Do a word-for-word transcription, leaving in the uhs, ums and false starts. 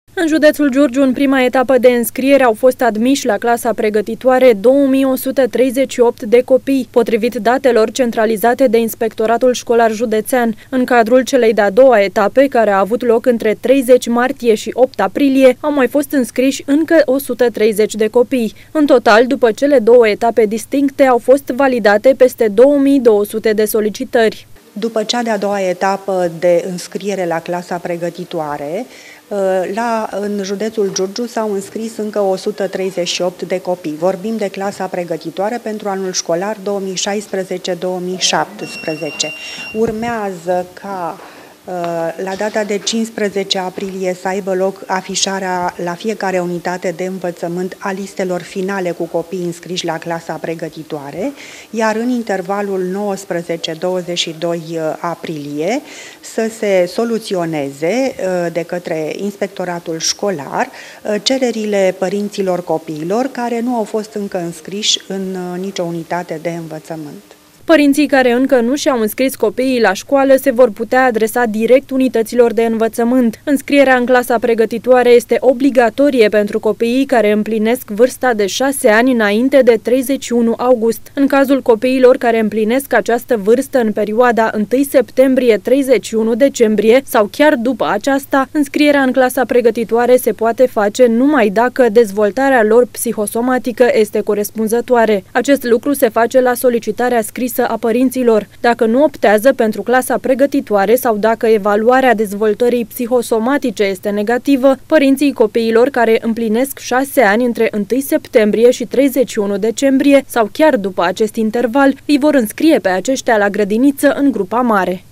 În județul Giurgiu, în prima etapă de înscriere, au fost admiși la clasa pregătitoare două mii o sută treizeci și opt de copii, potrivit datelor centralizate de Inspectoratul Școlar Județean. În cadrul celei de-a doua etape, care a avut loc între treizeci martie și opt aprilie, au mai fost înscriși încă o sută treizeci de copii. În total, după cele două etape distincte, au fost validate peste două mii două sute de solicitări. După cea de-a doua etapă de înscriere la clasa pregătitoare, La, în județul Giurgiu s-au înscris încă o sută treizeci și opt de copii. Vorbim de clasa pregătitoare pentru anul școlar două mii șaisprezece două mii șaptesprezece. Urmează ca la data de cincisprezece aprilie să aibă loc afișarea la fiecare unitate de învățământ a listelor finale cu copii înscriși la clasa pregătitoare, iar în intervalul nouăsprezece douăzeci și doi aprilie să se soluționeze de către Inspectoratul Școlar cererile părinților copiilor care nu au fost încă înscriși în nicio unitate de învățământ. Părinții care încă nu și-au înscris copiii la școală se vor putea adresa direct unităților de învățământ. Înscrierea în clasa pregătitoare este obligatorie pentru copiii care împlinesc vârsta de șase ani înainte de treizeci și unu august. În cazul copiilor care împlinesc această vârstă în perioada întâi septembrie - treizeci și unu decembrie sau chiar după aceasta, înscrierea în clasa pregătitoare se poate face numai dacă dezvoltarea lor psihosomatică este corespunzătoare. Acest lucru se face la solicitarea scrisă a părinților. Dacă nu optează pentru clasa pregătitoare sau dacă evaluarea dezvoltării psihosomatice este negativă, părinții copiilor care împlinesc șase ani între întâi septembrie și treizeci și unu decembrie sau chiar după acest interval îi vor înscrie pe aceștia la grădiniță în grupa mare.